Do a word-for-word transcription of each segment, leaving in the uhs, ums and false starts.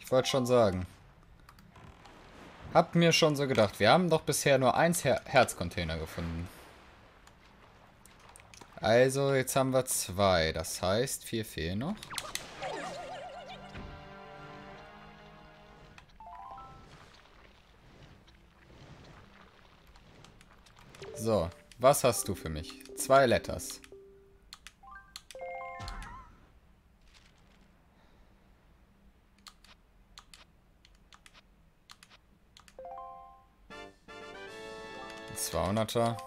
Ich wollte schon sagen. Hab mir schon so gedacht. Wir haben doch bisher nur eins Her Herzcontainer gefunden. Also, jetzt haben wir zwei. Das heißt, vier fehlen noch. So, was hast du für mich? Zwei Letters. zweihunderter.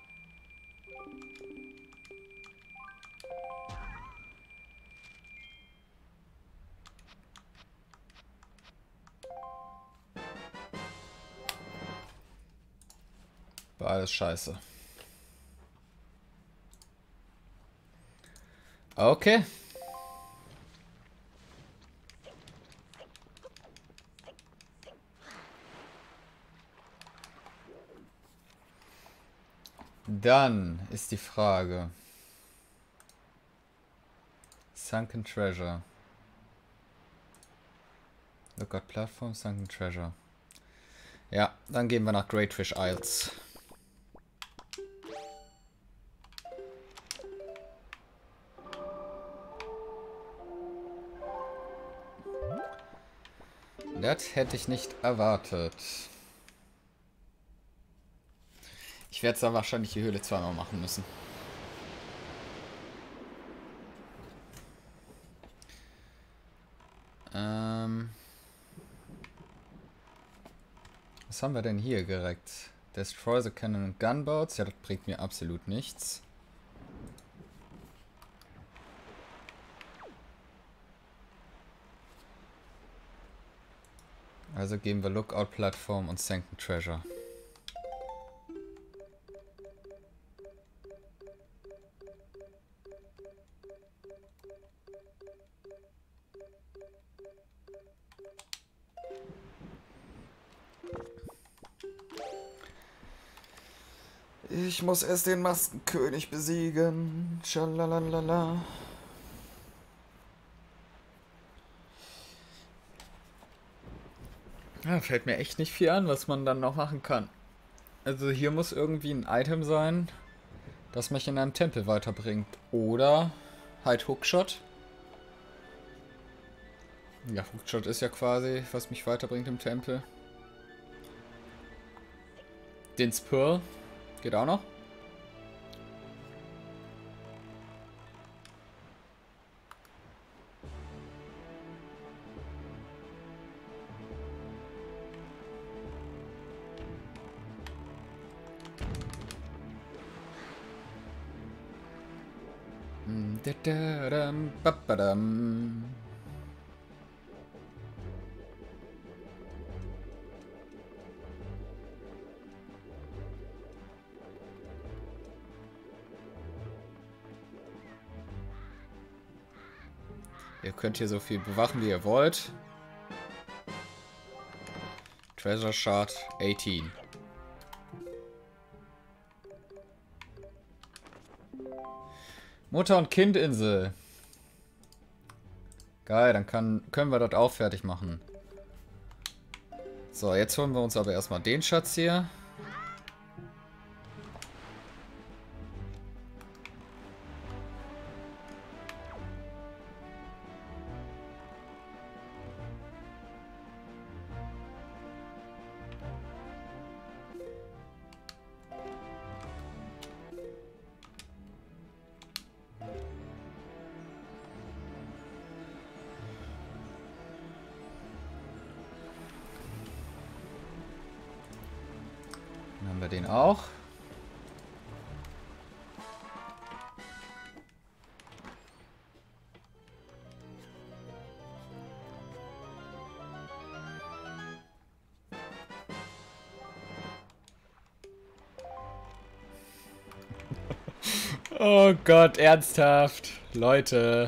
War alles scheiße. Okay. Dann ist die Frage. Sunken Treasure. Lookout Platform, Sunken Treasure. Ja, dann gehen wir nach Great Fish Isles. Das hätte ich nicht erwartet. Ich werde da wahrscheinlich die Höhle zweimal machen müssen. Ähm Was haben wir denn hier direkt? Destroy the Cannon and Gunboats. Ja, das bringt mir absolut nichts. Also geben wir Lookout Plattform und Sunken Treasure. Ich muss erst den Maskenkönig besiegen. Schalalala. Ja, fällt mir echt nicht viel an, was man dann noch machen kann. Also hier muss irgendwie ein Item sein, das mich in einem Tempel weiterbringt. Oder halt Hookshot. Ja, Hookshot ist ja quasi, was mich weiterbringt im Tempel. Den Spur geht auch noch. Ihr könnt hier so viel bewachen, wie ihr wollt. Treasure Shard achtzehn. Mutter- und Kindinsel. Geil, dann kann, können wir das auch fertig machen. So, jetzt holen wir uns aber erstmal den Schatz hier. Dann haben wir den auch. Oh Gott, ernsthaft. Leute.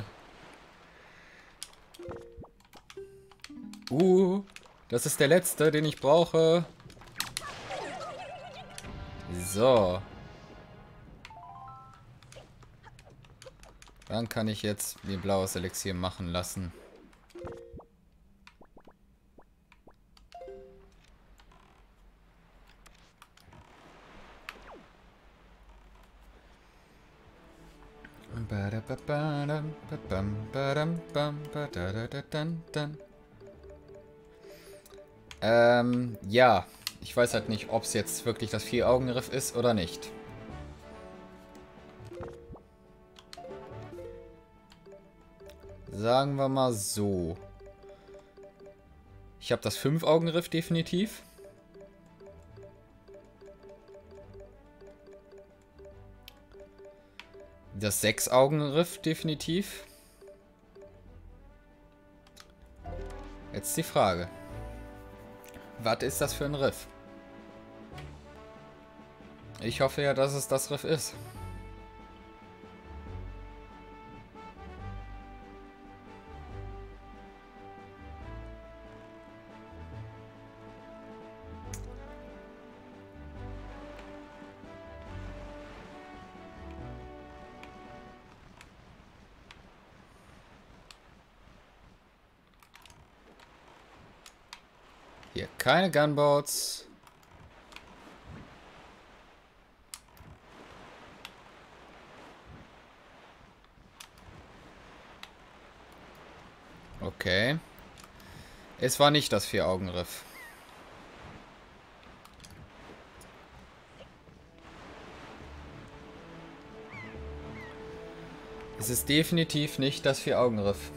Uh, das ist der letzte, den ich brauche. So. Dann kann ich jetzt mir blaues Elixier machen lassen. Ähm, ja. Ich weiß halt nicht, ob es jetzt wirklich das Vier-Augen-Riff ist oder nicht. Sagen wir mal so. Ich habe das Fünf-Augen-Riff definitiv. Das Sechs-Augen-Riff definitiv. Jetzt die Frage. Was ist das für ein Riff? Ich hoffe ja, dass es das Riff ist. Hier keine Gunboats. Okay. Es war nicht das Vier-Augen-Riff. Es ist definitiv nicht das Vier-Augen-Riff.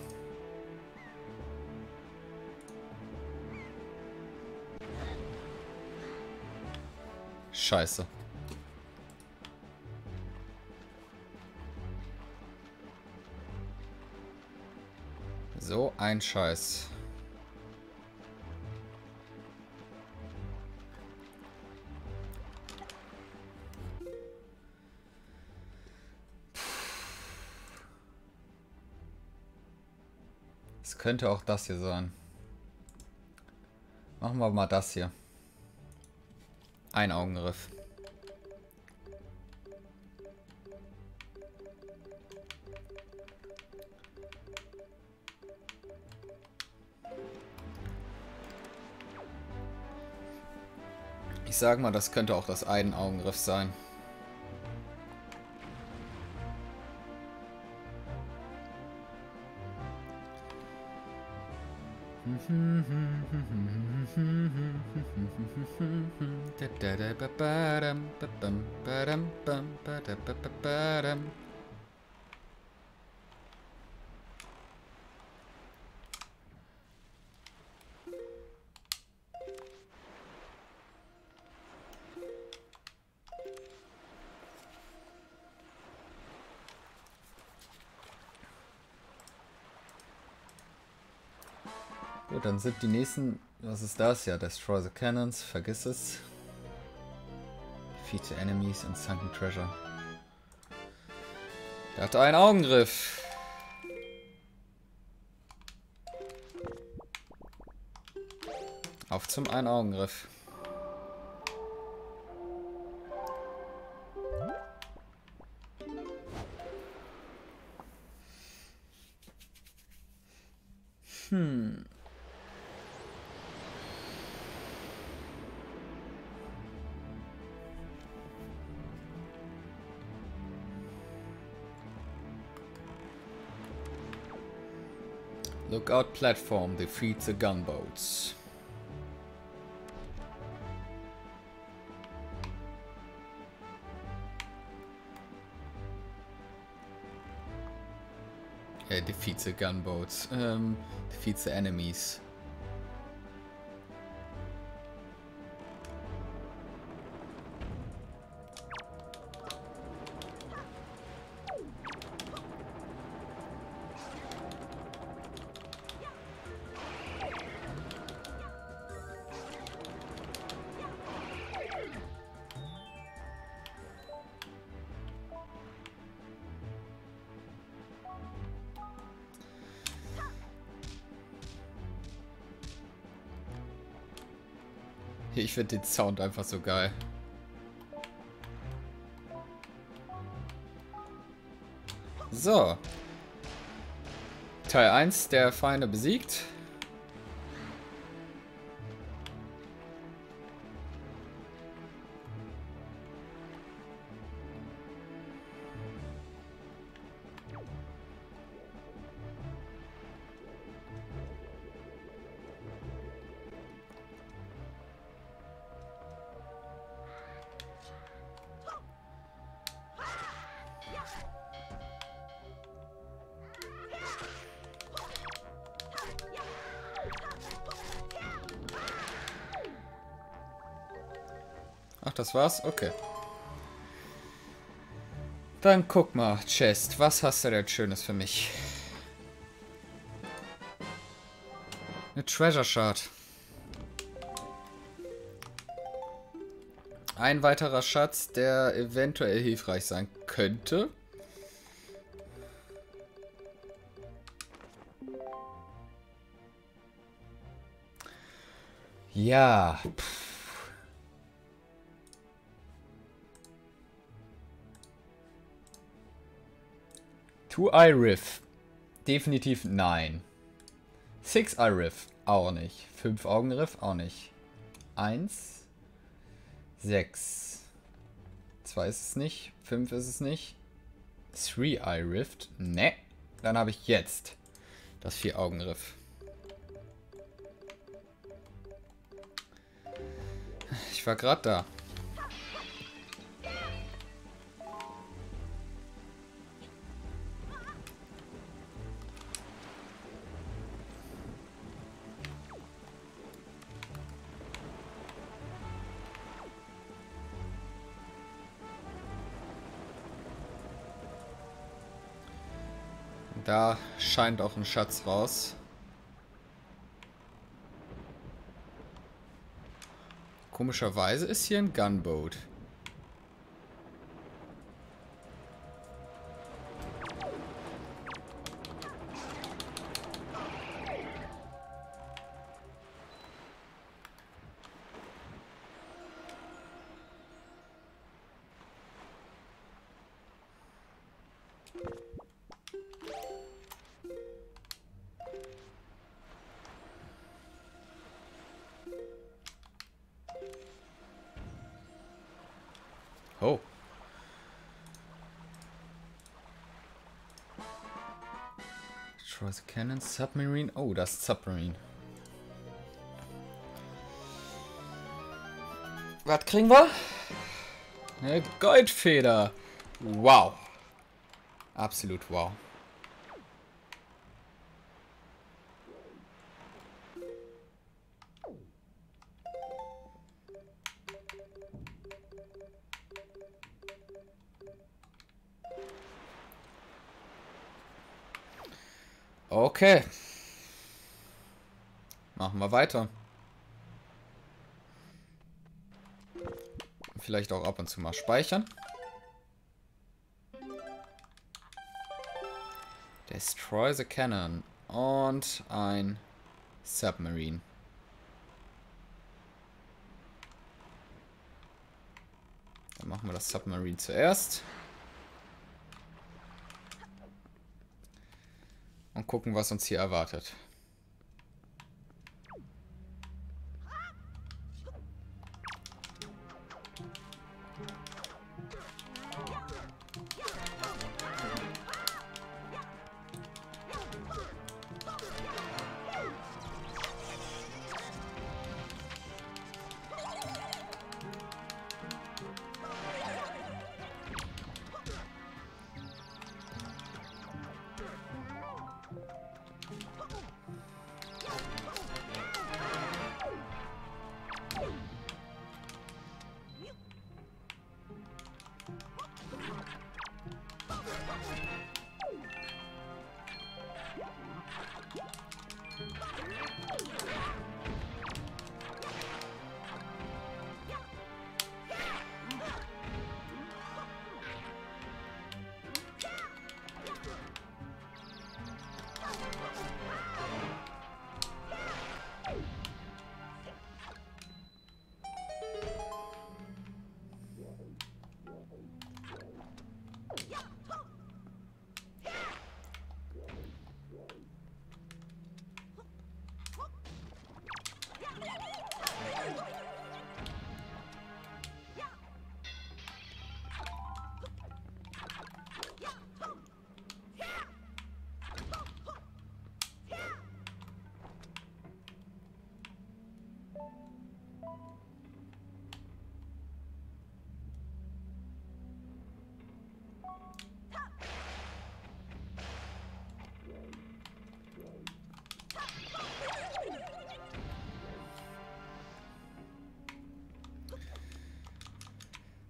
Scheiße. So ein Scheiß. Es könnte auch das hier sein. Machen wir mal das hier. Ein Augenriff. Ich sag mal, das könnte auch das Ein-Augenriff sein. Gut, dann sind die nächsten... Was ist das? Ja, Destroy the Cannons. Vergiss es. Defeat the Enemies and Sunken Treasure. Der hatte einen Augengriff. Auf zum Ein-Augengriff. Hm. Lookout platform defeats the gunboats. Yeah, defeats the gunboats. Um, defeats the enemies. Ich finde den Sound einfach so geil. So. Teil eins der Feinde besiegt. Ach, das war's? Okay. Dann guck mal, Chest. Was hast du denn Schönes für mich? Eine Treasure Shard. Ein weiterer Schatz, der eventuell hilfreich sein könnte. Ja. Pff. Two-Eye Riff. Definitiv nein. Six-Eye Riff. Auch nicht. Fünf-Augen-Riff. Auch nicht. Eins. Sechs. Zwei ist es nicht. Fünf ist es nicht. Three-Eye Rift. Ne. Dann habe ich jetzt das Vier-Augen-Riff. Ich war gerade da. Da scheint auch ein Schatz raus. Komischerweise ist hier ein Gunboat. Oh. Destroy the cannon, submarine. Oh, das ist Submarine. Was kriegen wir? Eine Goldfeder. Wow. Absolut wow. Okay. Machen wir weiter. Vielleicht auch ab und zu mal speichern. Destroy the Cannon. Und ein Submarine. Dann machen wir das Submarine zuerst. Und gucken, was uns hier erwartet.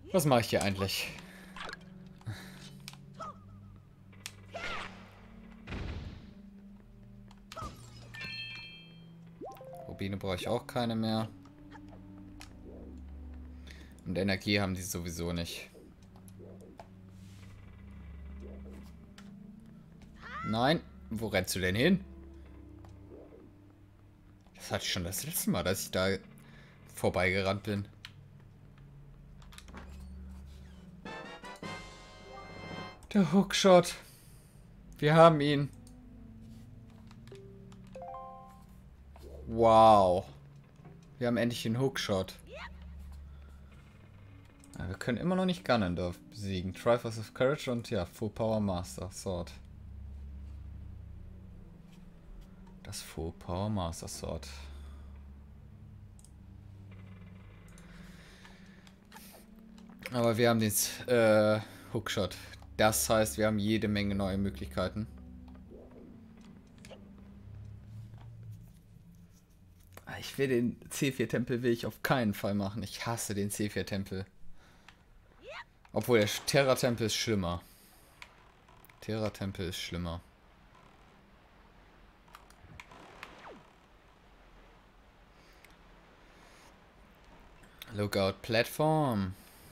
Was mache ich hier eigentlich? Rubine brauche ich auch keine mehr. Und Energie haben die sowieso nicht. Nein. Wo rennst du denn hin? Das hatte ich schon das letzte Mal, dass ich da vorbeigerannt bin. Der Hookshot. Wir haben ihn. Wow. Wir haben endlich den Hookshot. Ja, wir können immer noch nicht Ganondorf besiegen. Triforce of Courage und ja, Full Power Master Sword. Das Full Power Master Sword. Aber wir haben den äh, Hookshot. Das heißt, wir haben jede Menge neue Möglichkeiten. Ich will den C vier Tempel will ich auf keinen Fall machen. Ich hasse den C vier Tempel. Obwohl der Terra Tempel ist schlimmer. Terra Tempel ist schlimmer. Lookout Platform.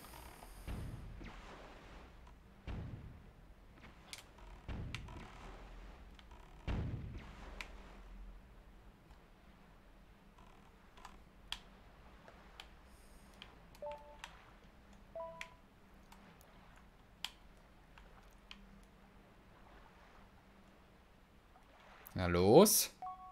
Na los.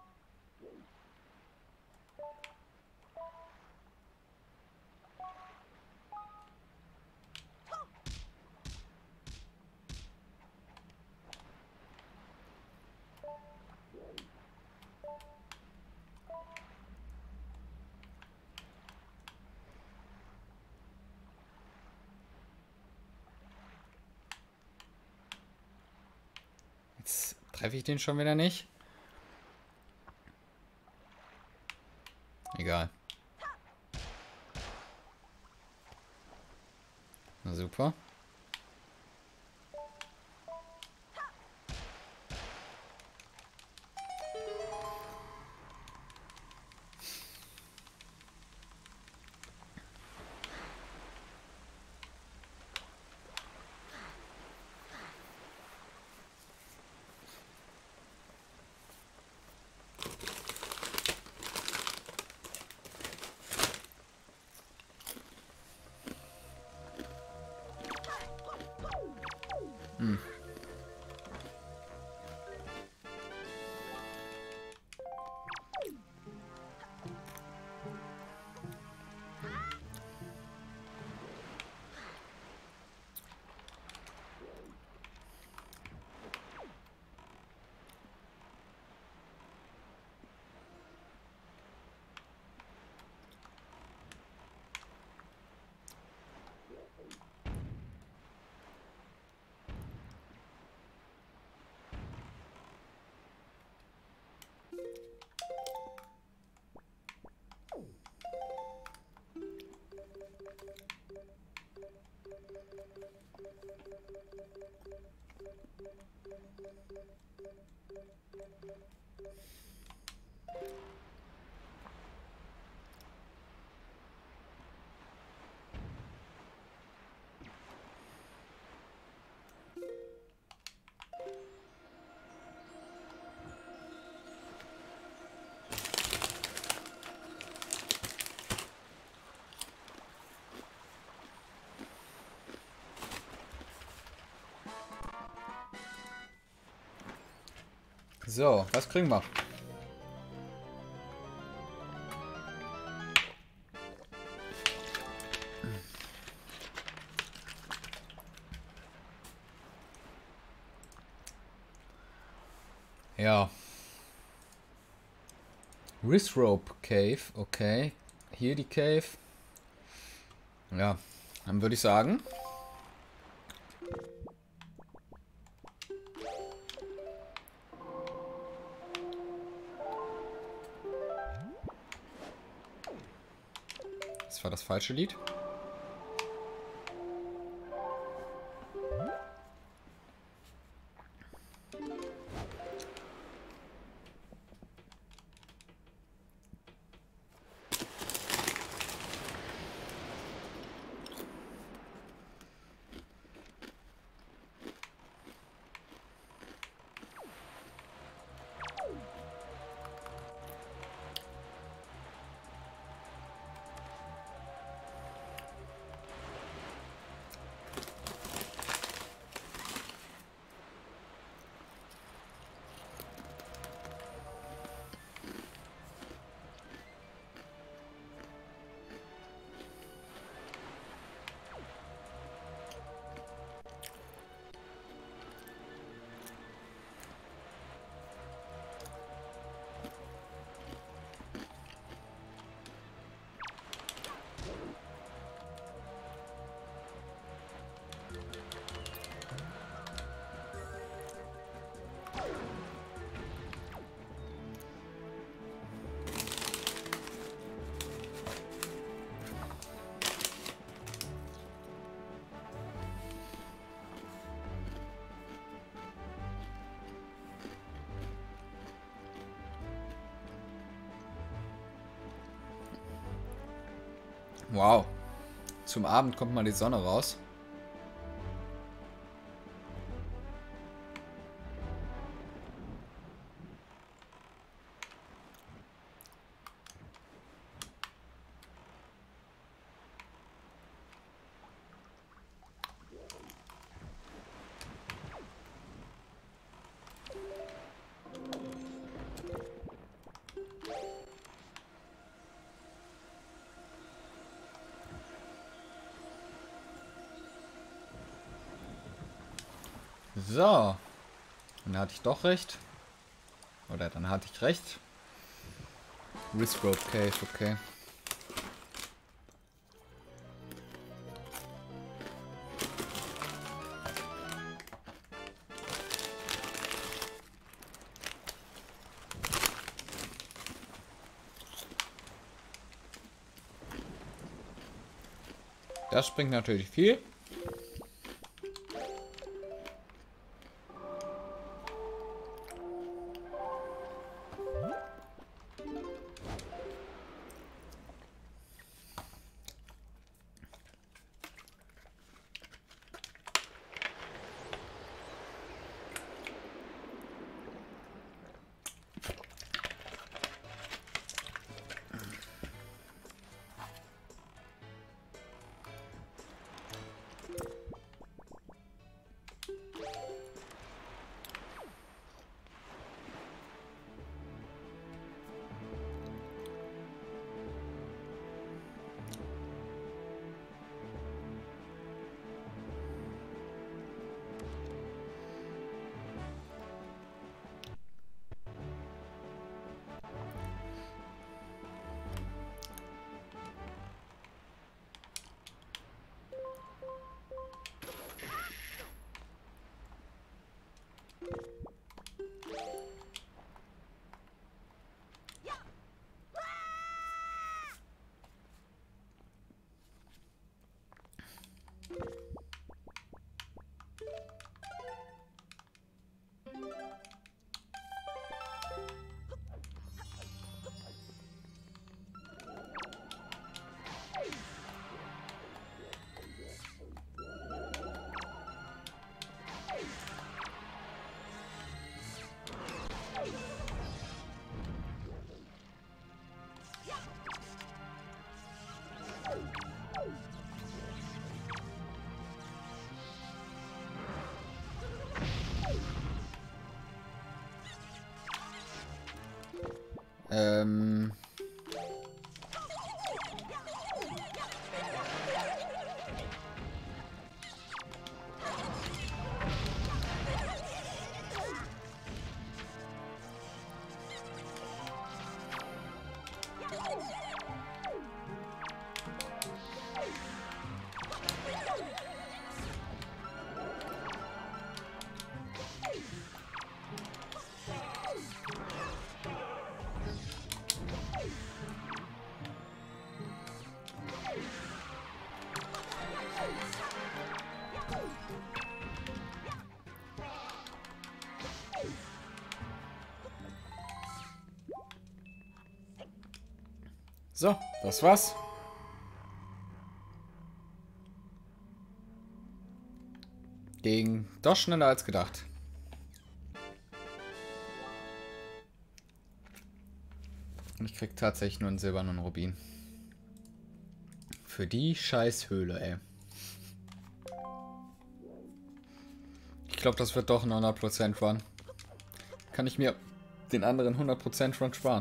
Jetzt treffe ich den schon wieder nicht. Egal. Na super. Hm. So, was kriegen wir? Ja. Writhrope Cave, okay. Hier die Cave. Ja, dann würde ich sagen. Das war das falsche Lied. Wow. Zum Abend kommt mal die Sonne raus. So. Dann hatte ich doch recht. Oder dann hatte ich recht. Riskrope Cave, okay. Das bringt natürlich viel. Ähm... So, das war's. Ging doch schneller als gedacht. Und ich krieg tatsächlich nur einen silbernen Rubin. Für die scheiß Höhle, ey. Ich glaube, das wird doch ein hundert Prozent Run. Kann ich mir den anderen hundert Prozent Run sparen.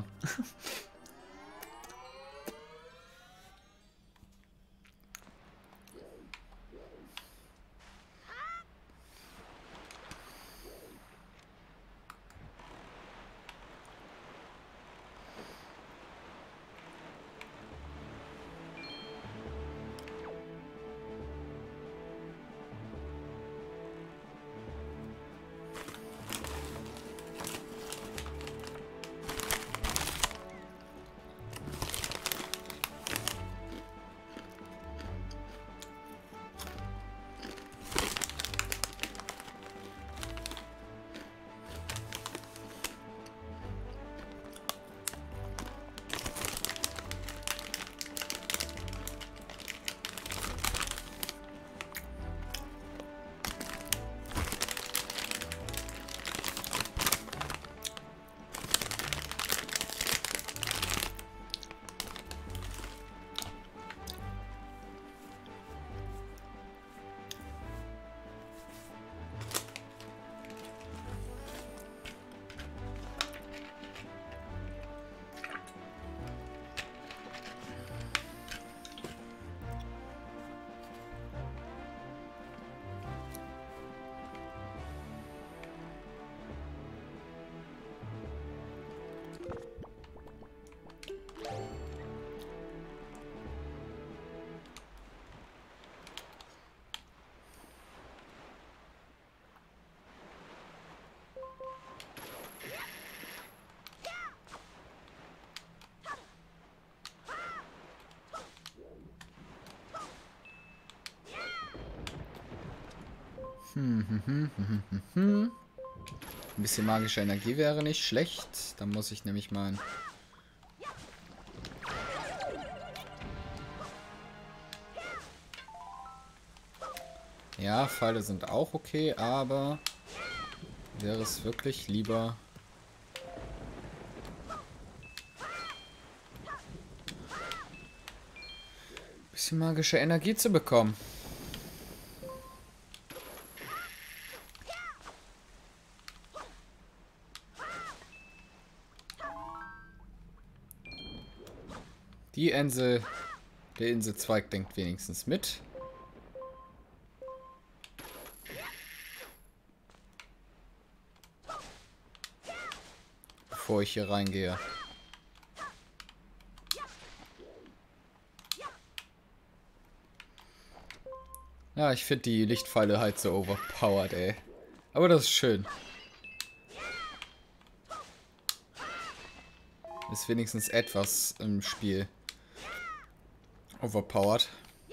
Hm, hm, hm, hm, hm, hm. Ein bisschen magische Energie wäre nicht schlecht. Dann muss ich nämlich mal... Ja, Pfeile sind auch okay, aber... wäre es wirklich lieber... ein bisschen magische Energie zu bekommen. Die Insel... der Inselzweig denkt wenigstens mit. Bevor ich hier reingehe. Ja, ich finde die Lichtpfeile halt so overpowered, ey. Aber das ist schön. Ist wenigstens etwas im Spiel overpowered.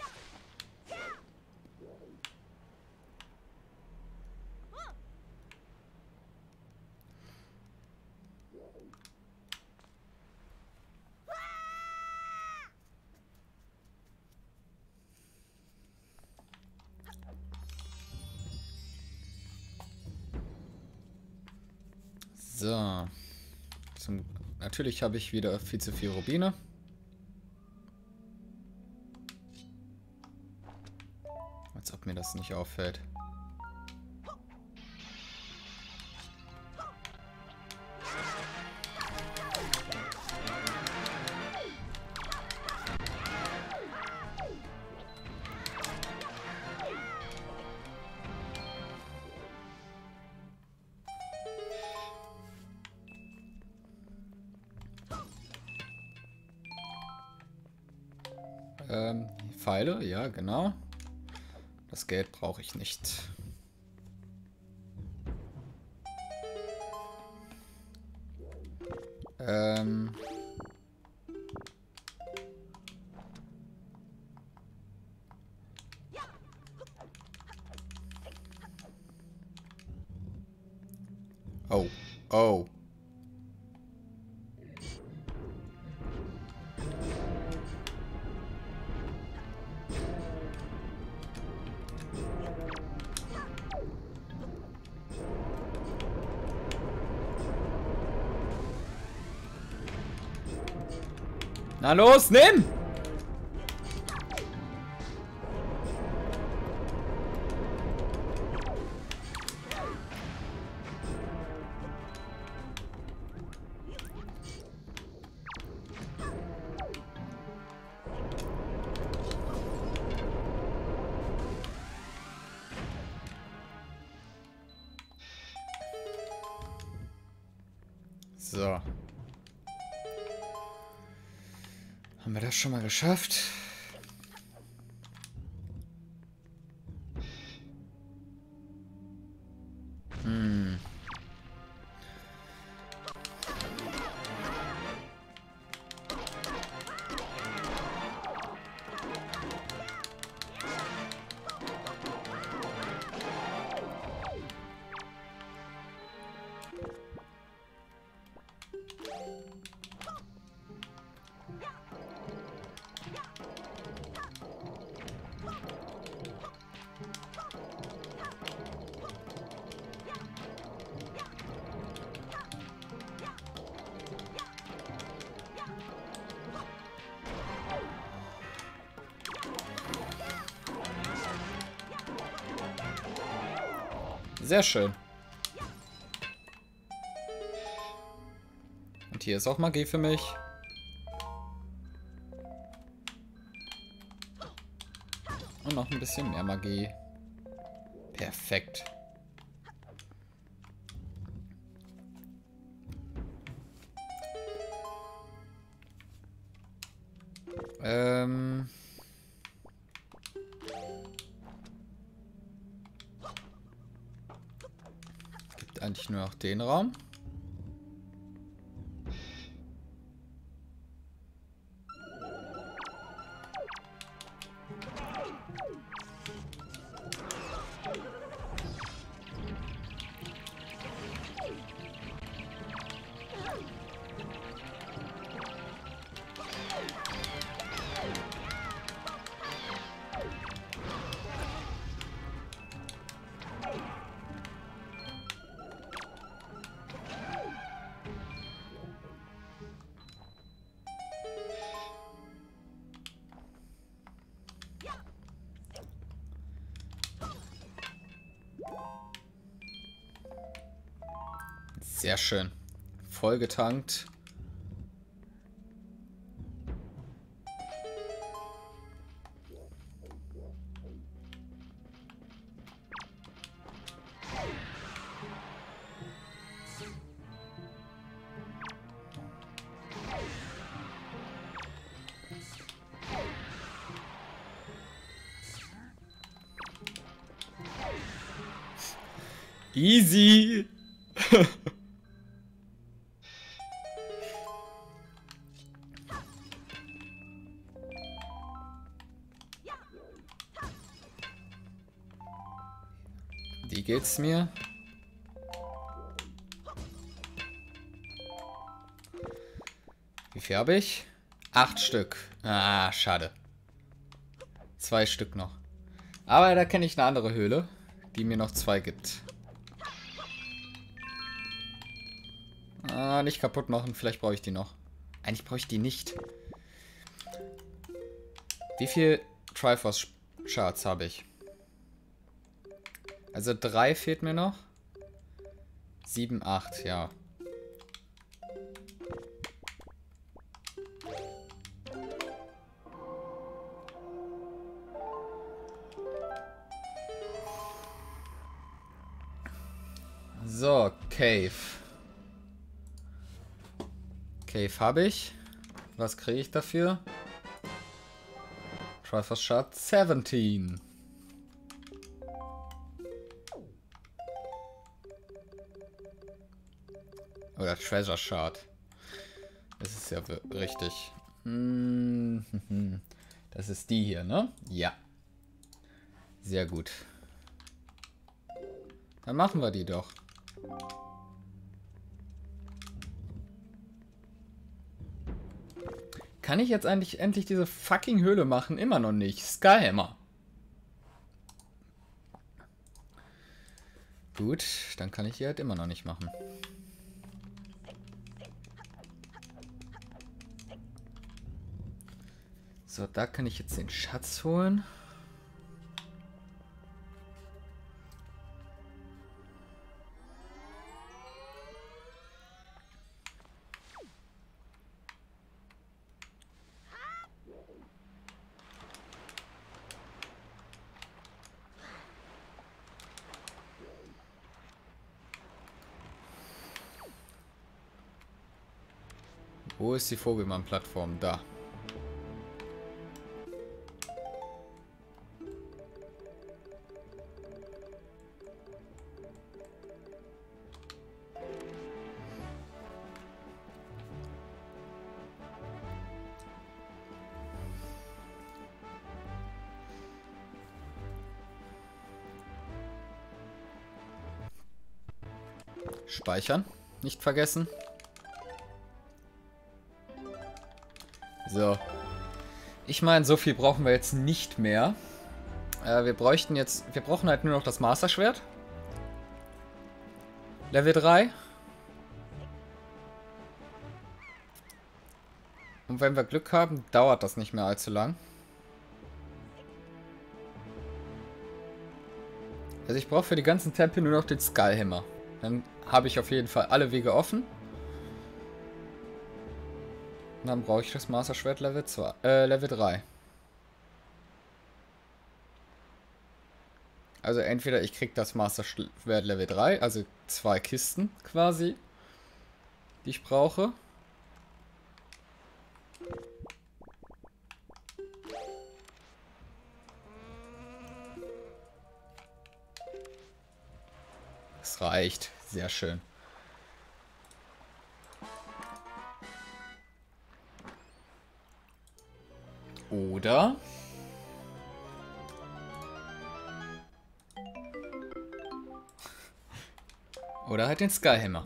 So. Zum, natürlich habe ich wieder viel zu viel Rubine. Als ob mir das nicht auffällt. Ähm, Pfeile, ja, genau. Das Geld brauche ich nicht. Ähm... Oh, oh. Na los, nimm! So. Haben wir das schon mal geschafft? Hm. Sehr schön. Und hier ist auch Magie für mich. Und noch ein bisschen mehr Magie. Perfekt. Ähm... Gibt eigentlich nur noch den Raum. Sehr schön. Voll getankt. Easy. Wie geht's mir? Wie viel habe ich? Acht Stück. Ah, schade. Zwei Stück noch. Aber da kenne ich eine andere Höhle, die mir noch zwei gibt. Ah, nicht kaputt machen. Vielleicht brauche ich die noch. Eigentlich brauche ich die nicht. Wie viel Triforce Shards habe ich? Also drei fehlt mir noch. Sieben, acht, ja. So, Cave. Cave habe ich. Was kriege ich dafür? Triforce Shard siebzehn. Oder Treasure Shard. Das ist ja richtig. Das ist die hier, ne? Ja. Sehr gut. Dann machen wir die doch. Kann ich jetzt eigentlich endlich diese fucking Höhle machen? Immer noch nicht. Skyhammer. Gut, dann kann ich die halt immer noch nicht machen. So, da kann ich jetzt den Schatz holen. Wo ist die Vogelmann-Plattform? Da. Speichern. Nicht vergessen. So. Ich meine, so viel brauchen wir jetzt nicht mehr. Äh, wir bräuchten jetzt... Wir brauchen halt nur noch das Master Schwert. Level drei. Und wenn wir Glück haben, dauert das nicht mehr allzu lang. Also ich brauche für die ganzen Tempel nur noch den Skullhammer. Dann habe ich auf jeden Fall alle Wege offen. Und dann brauche ich das Master Schwert Level zwei, äh, Level drei. Also entweder ich kriege das Master Schwert Level drei, also zwei Kisten quasi, die ich brauche. Das reicht. Sehr schön. Oder... Oder halt den Skullhammer.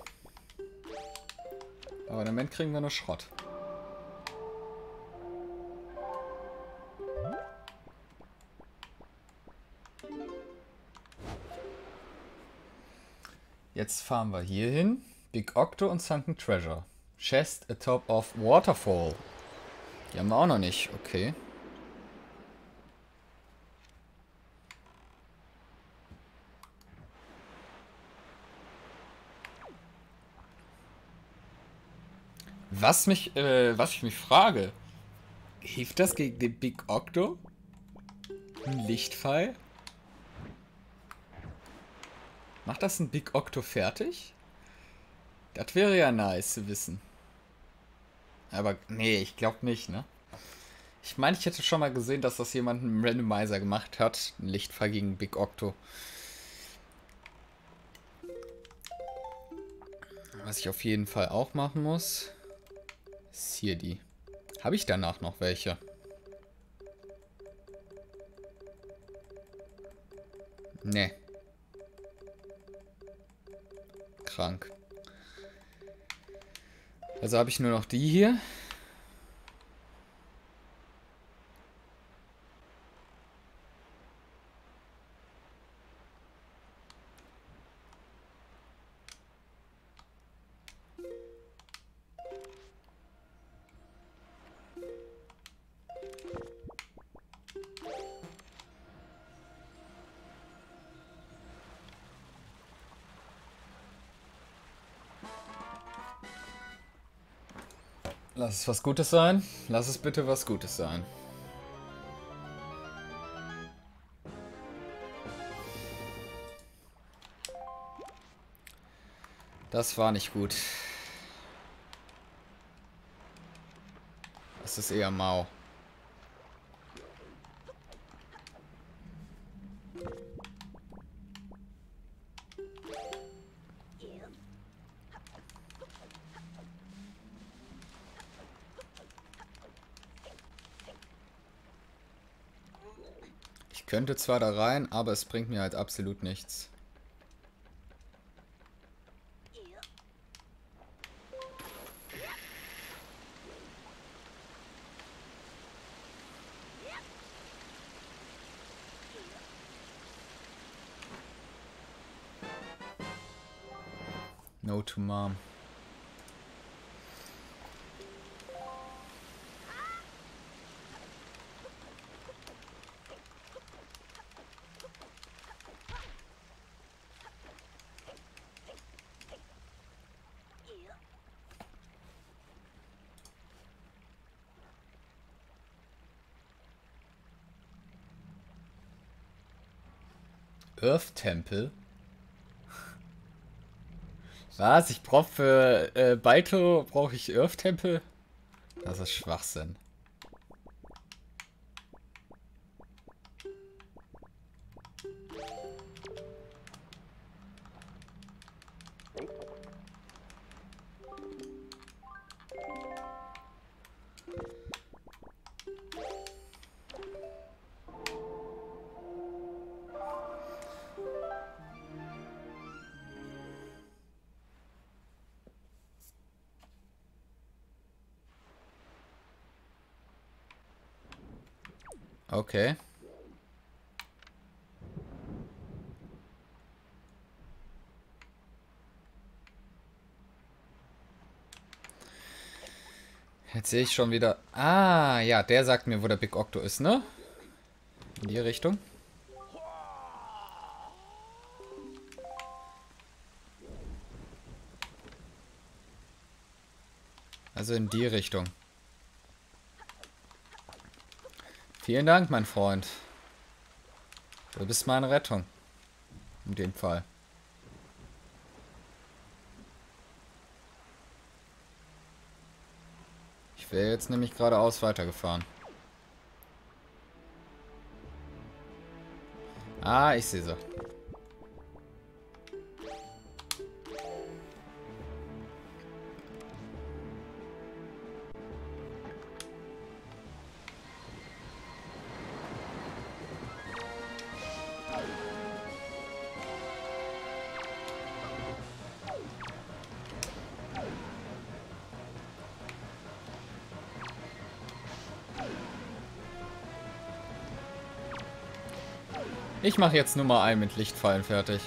Aber im Moment kriegen wir nur Schrott. Jetzt fahren wir hier hin. Big Octo und Sunken Treasure. Chest atop of Waterfall. Die haben wir auch noch nicht. Okay. Was mich, äh, was ich mich frage, hilft das gegen den Big Octo? Ein Lichtpfeil? Macht das ein Big Octo fertig? Das wäre ja nice zu wissen. Aber nee, ich glaube nicht, ne? Ich meine, ich hätte schon mal gesehen, dass das jemand im Randomizer gemacht hat. Ein Lichtpfeil gegen Big Octo. Was ich auf jeden Fall auch machen muss, ist hier die. Habe ich danach noch welche? Nee. Krank. Also habe ich nur noch die hier. Lass es was Gutes sein. Lass es bitte was Gutes sein. Das war nicht gut. Das ist eher mau. Ich könnte zwar da rein, aber es bringt mir halt absolut nichts. No to mom. Earth Temple? Was? Ich brauche für äh, Baito brauche ich Earth Temple? Das ist Schwachsinn. Okay. Jetzt sehe ich schon wieder... Ah, ja, der sagt mir, wo der Big Octo ist, ne? In die Richtung. Also in die Richtung. Vielen Dank, mein Freund. Du bist meine Rettung. In dem Fall. Ich wäre jetzt nämlich geradeaus weitergefahren. Ah, ich sehe sie. Ich mache jetzt Nummer eins mit Lichtpfeilen fertig.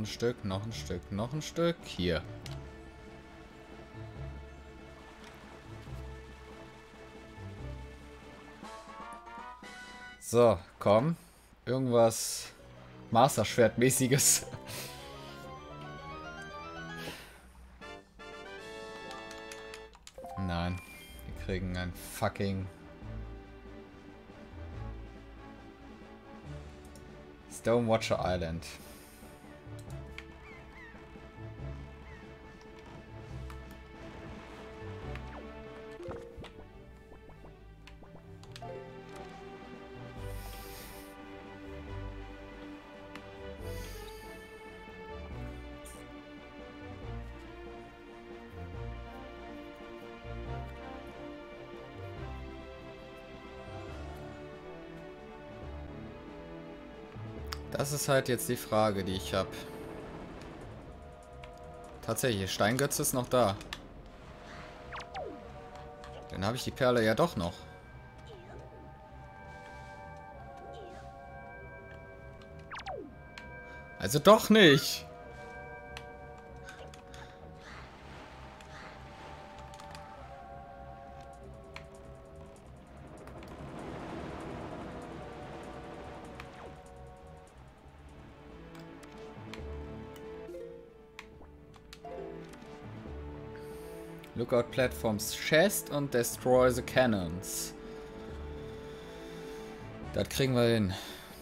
ein Stück, noch ein Stück, noch ein Stück. Hier. So, komm. Irgendwas Masterschwertmäßiges. Nein. Wir kriegen ein fucking Stonewatcher Island. Das ist halt jetzt die Frage, die ich habe. Tatsächlich, Steingötze ist noch da. Dann habe ich die Perle ja doch noch. Also doch nicht. Lookout platforms chest und destroy the cannons. Das kriegen wir hin.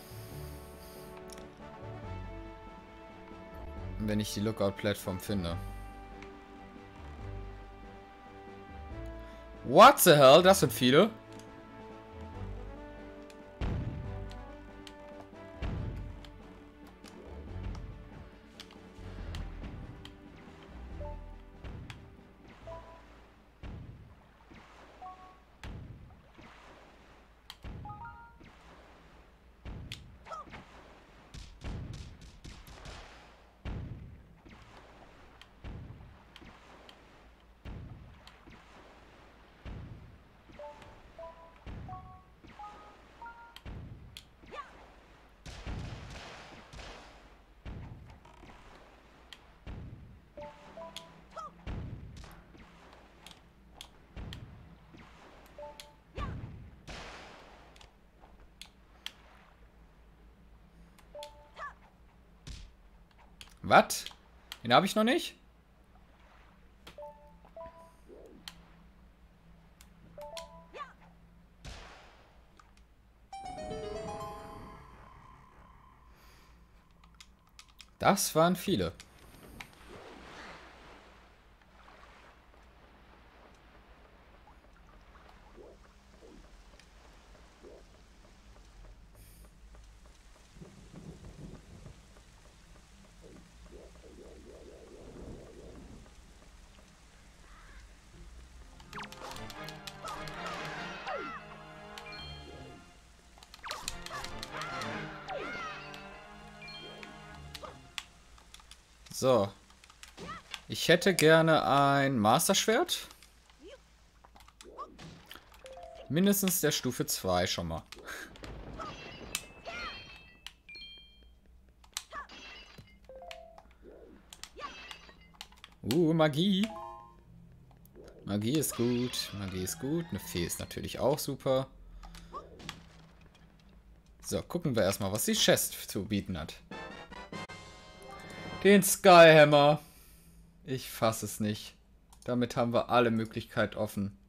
Wenn ich die Lookout Plattform finde. What the hell? Das sind viele. Was? Den habe ich noch nicht? Das waren viele. So. Ich hätte gerne ein Masterschwert. Mindestens der Stufe zwei schon mal. Uh, Magie. Magie ist gut. Magie ist gut. Eine Fee ist natürlich auch super. So, gucken wir erstmal, was die Chest zu bieten hat. Den Skyhammer. Ich fasse es nicht. Damit haben wir alle Möglichkeiten offen.